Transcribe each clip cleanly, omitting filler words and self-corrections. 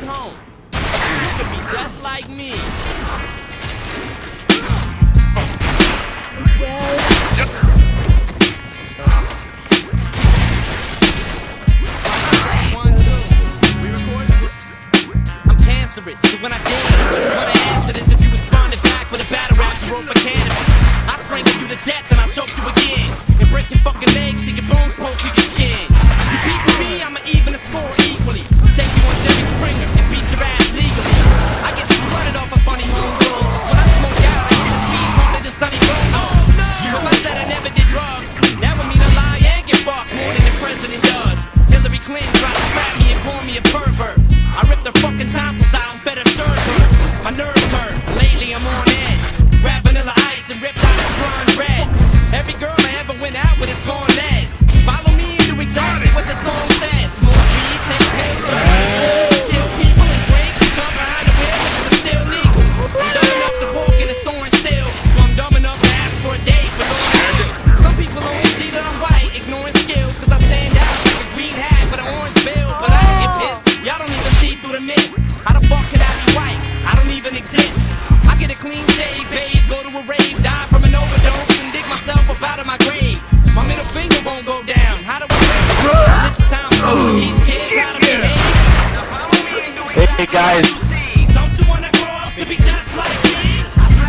home. You could be just like me. I'm cancerous, so when I dance, you wanna answer this. If you responded back with a battle rap, you wrote for cannabis. I strangle you to death and I choke you again, and break your fucking legs till your bones poke through your skin. You beat me, I'ma even the score equally. Take you on Jerry Springer and beat your ass legally. I get you flooded off a funny home road. When I smoke out, I get trees harder than Sunny Road. Oh no! If I said I never did drugs, that would mean I lie and get fucked more than the president does. Hillary Clinton tried to slap me and call me a pervert. I ripped her fucking tonsils out and fed her surgery. My nerves hurt, lately I'm on edge. Rap Vanilla Ice and ripped out his blonde red. Every girl I ever went out with is gone less. Follow me and do exactly what the song says. Smoke weed, take pills, kill people and drink. Jump behind the wheel because it's still legal. I'm dumb enough to walk in the store and steal, so I'm dumb enough to ask for a date for going out. Some people only see that I'm white, ignoring skills, cause I stand out like a green hat with an orange bill. But I don't get pissed, y'all don't even see through the mist. How the fuck can I be white? I don't even exist. I get a clean shave, babe, go to a rave, die from an overdose, and dig myself up out of my grave. My middle finger won't go down. How do I break? This is time for these kids how to behave. Now follow me and do it. Hey guys. Don't you wanna grow up to be just like me?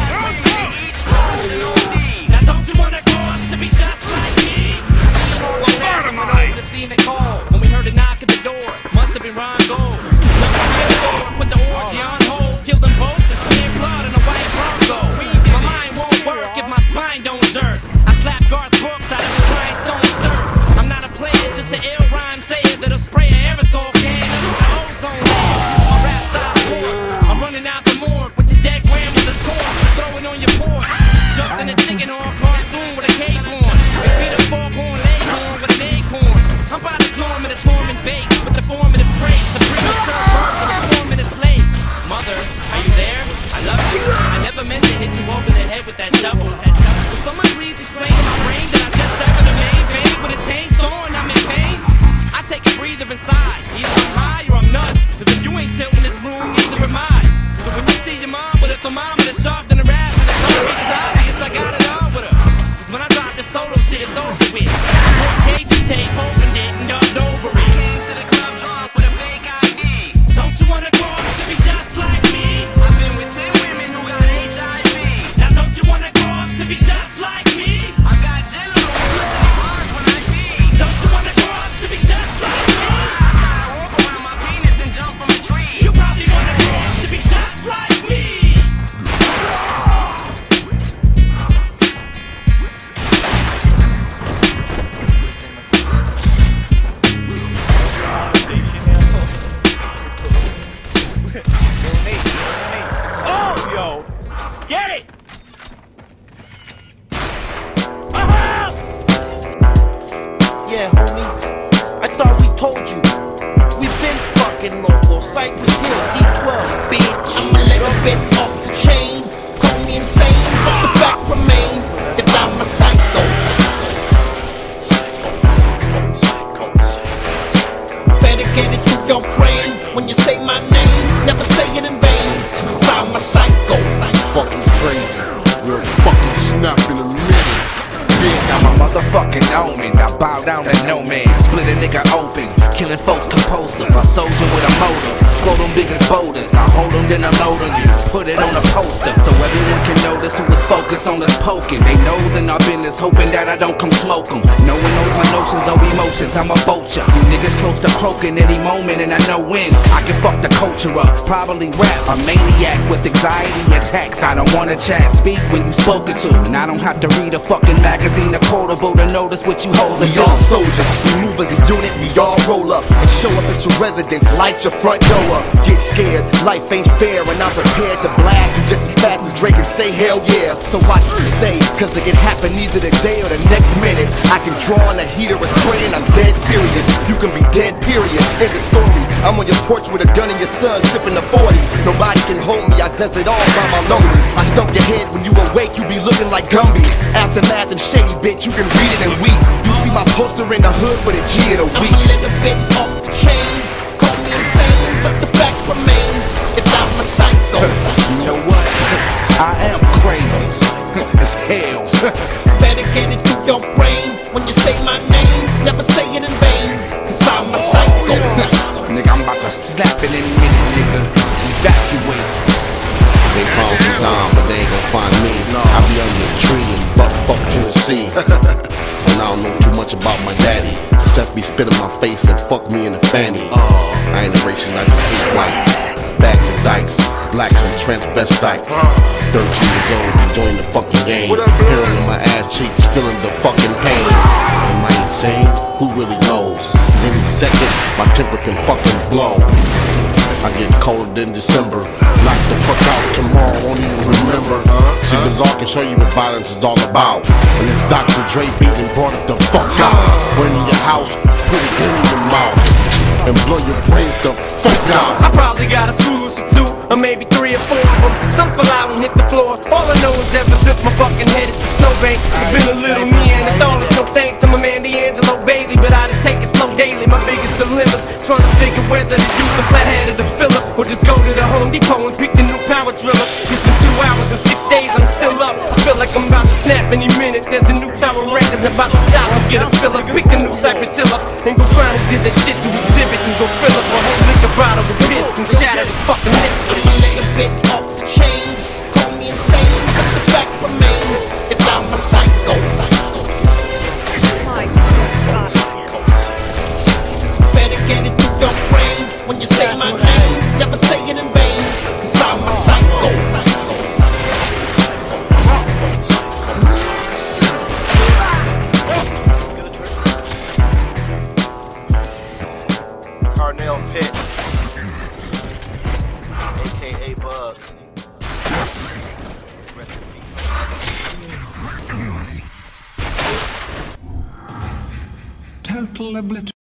Now don't you wanna grow up to be just like me? The scene they called when we heard a knock at the door. Must have been Ron Gold. Put the orgy on hold, kill them both, the smear blood in a white Bronco. My mind won't work if my spine don't jerk. I slap Garth Brooks out of his rhinestone shirt. I'm not a player, just an ill rhyme sayer that'll spray an aerosol can into the ozone layer. My rap style sport, I'm running out the morgue with your dead grandmother's corpse, throwing on your porch. Jumped in a chicken horn cartoon with a cape on. It beat a four-horn leghorn with an acorn. I'm by the storm and it's storming bait with the formative traits. The premature birth of a formative slave. Mother, are you there? I love you. I never meant to hit you over the head with that shovel. Will someone please explain to my brain that I just severed the main vein with a chainsaw and I'm in pain? I take a breather inside. Either I'm high or I'm nuts. Cause if you ain't tilting this room, neither am I. So when you see your mom with a thermometer sharp than a rap and it's obvious I got it on with her. Cause when I drop the solo shit, it's over with. More cages tape, opened it and dubbed over it. Came to the club drunk with a fake ID. Don't you wanna grow up to be just like me? I've been with 10 women who got HIV. Now don't you wanna grow up to be just like me? I got jello when I pee. Don't you wanna grow up to be just like me? I tie a rope around my penis and jump from a tree. You probably wanna grow up to be just like me. Oh, yo! Get it! Yeah, homie, I thought we told you. We've been fucking local, Cypress Hill, D12, bitch. I'm a little bit off the chain, call me insane, but the fact remains that I'm a psycho. Better get it through your brain when you say my name, never say it in vain, cause I'm a psycho. Fucking crazy, real fucking snap in the middle. Yeah, I'm a motherfucking omen. I bow down to no man. Split a nigga open. Killing folks compulsive. A soldier with a motive. Scroll them big as boulders. I hold them, then I load on you. Put it on a poster so everyone can notice who was focused on us poking. They nose in our business, hoping that I don't come smoke them. No one knows my notions or emotions. I'm a vulture. You niggas close to croaking any moment, and I know when I can fuck the culture up. Probably rap. A maniac with anxiety attacks. I don't wanna chat. Speak when you spoken to, and I don't have to read a fucking magazine or quotable to notice what you hoes are we doing. all soldiers, we move as a unit, we all roll up and show up at your residence, light your front door up. Get scared, life ain't fair, and I'm prepared to blast you just as fast as Drake and say hell yeah. So watch what you say, cause it can happen either today or the next minute. I can draw on a heater or spray and I'm dead serious. You can be dead, period. End of story. I'm on your porch with a gun in your son, sipping a 40. Nobody can hold me, I does it all by my lonely. I stump your head when you awake, you be looking like Gumby. Aftermath and shady bitch, you can read it and weep. You see my poster in the hood for the G of the week. I'm a little bit off the chain, call me insane, but the fact remains I am crazy as hell. Better get it through your brain when you say my name. Never say it in vain, cause I'm a psycho. Nigga, I'm about to slap it in a minute, nigga. Evacuate. They found some time, but they ain't gon' find me. I be under a tree in butt Tennessee. And I don't know too much about my daddy, except be spit in my face and fuck me in the fanny. I ain't a racist, I just hate whites. Bags and dykes, blacks and transvestites. 13 years old, enjoying the fucking game. Hearing in my ass cheeks, feeling the fucking pain. Am I insane? Who really knows? 'Cause any second, my temper can fucking blow. I get colder than December. Knock the fuck out tomorrow, won't even remember. See, Bizarre can show you what violence is all about. And it's Dr. Dre beat and brought it the fuck out. Went in your house, put it in your mouth, and blow your brains the fuck out. I probably got a screw loose or two, or maybe 3 or 4 of them. Some fell out and hit the floors. All I know is ever since my fucking head hit the snowbank, it's been a little Neanderthals. No thanks to my man D'Angelo Bailey, but I just take it slow daily. My biggest dilemmas, trying to figure whether to use the flathead or the filler, or just go to the Home Depot and pick the new power driller. It's been 2 hours and 6 days, I'm still up. I feel like I'm about to snap any minute. There's a new tower record about to stop and get a filler. Pick a new Cypress Hill up and go find who did that shit to exhibit, and go fill up a whole liquor bottle with piss and shatter his fucking lips. A little bit off the chain, call me insane, but the fact remains that I'm a psycho. Better get it through your brain when you say my name. Never say it in vain, cause I'm a psycho. Carnell Pitt, aka Bug. Rest in peace. Total obliteration.